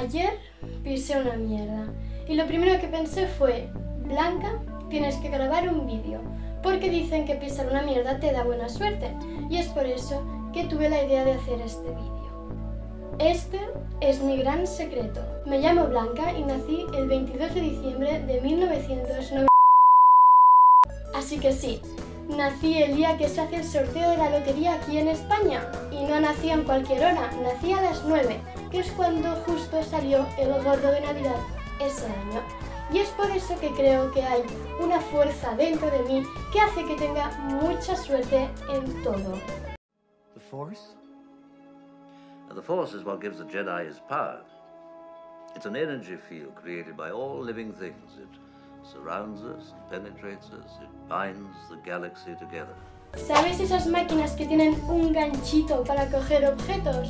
Ayer pisé una mierda y lo primero que pensé fue: Blanca, tienes que grabar un vídeo, porque dicen que pisar una mierda te da buena suerte, y es por eso que tuve la idea de hacer este vídeo. Este es mi gran secreto. Me llamo Blanca y nací el 22 de diciembre de 1990. Así que sí, nací el día que se hace el sorteo de la lotería aquí en España, y no nací en cualquier hora, nací a las 9, que es cuando justo salió el gordo de Navidad ese año. Y es por eso que creo que hay una fuerza dentro de mí que hace que tenga mucha suerte en todo. The Force? The Force is what gives the Jedi his power. It's an energy field created by all living things. It surrounds us, penetrates us, it binds the galaxy together. ¿Sabes esas máquinas que tienen un ganchito para coger objetos?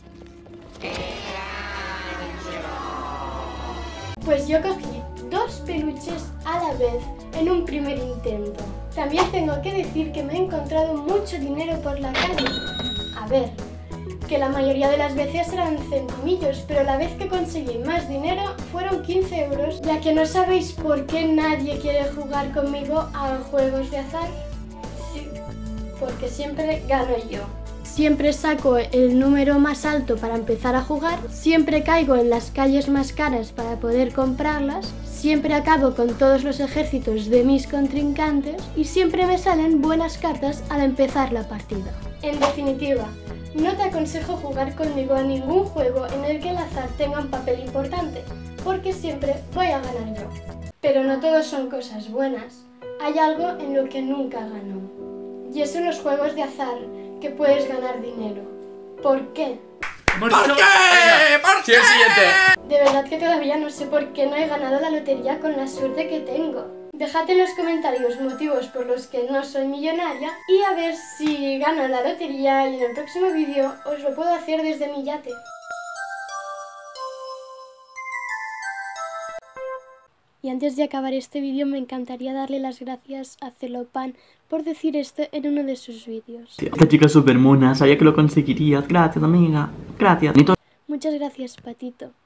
Pues yo cogí 2 peluches a la vez en un primer intento. También tengo que decir que me he encontrado mucho dinero por la calle. A ver, que la mayoría de las veces eran centimillos, pero la vez que conseguí más dinero fueron 15 euros, ya que no sabéis por qué nadie quiere jugar conmigo a juegos de azar. Sí, porque siempre gano yo. Siempre saco el número más alto para empezar a jugar, siempre caigo en las calles más caras para poder comprarlas, siempre acabo con todos los ejércitos de mis contrincantes y siempre me salen buenas cartas al empezar la partida. En definitiva, no te aconsejo jugar conmigo a ningún juego en el que el azar tenga un papel importante, porque siempre voy a ganar yo. Pero no todos son cosas buenas, hay algo en lo que nunca gano, y es en los juegos de azar que puedes ganar dinero. ¿Por qué? ¿Por qué? ¿Por qué? Siguiente. De verdad que todavía no sé por qué no he ganado la lotería con la suerte que tengo. Dejad en los comentarios motivos por los que no soy millonaria y a ver si gano la lotería, y en el próximo vídeo os lo puedo hacer desde mi yate. Y antes de acabar este vídeo me encantaría darle las gracias a Celopan por decir esto en uno de sus vídeos. Esta chica es súper mona, sabía que lo conseguirías. Gracias, amiga. Gracias. Muchas gracias, Patito.